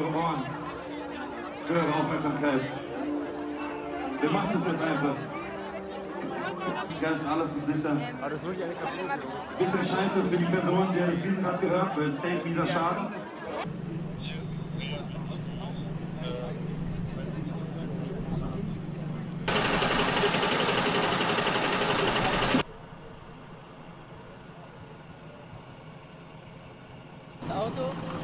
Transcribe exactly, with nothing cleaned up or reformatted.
eure Ohren, für eure Aufmerksamkeit. Wir machen das jetzt einfach. Geist, alles ist sicher. Aber das ist wirklich eine Kapitel. Ist ein bisschen scheiße für die Person, der das diesen hat gehört, weil es safe mieser Schaden. Das Auto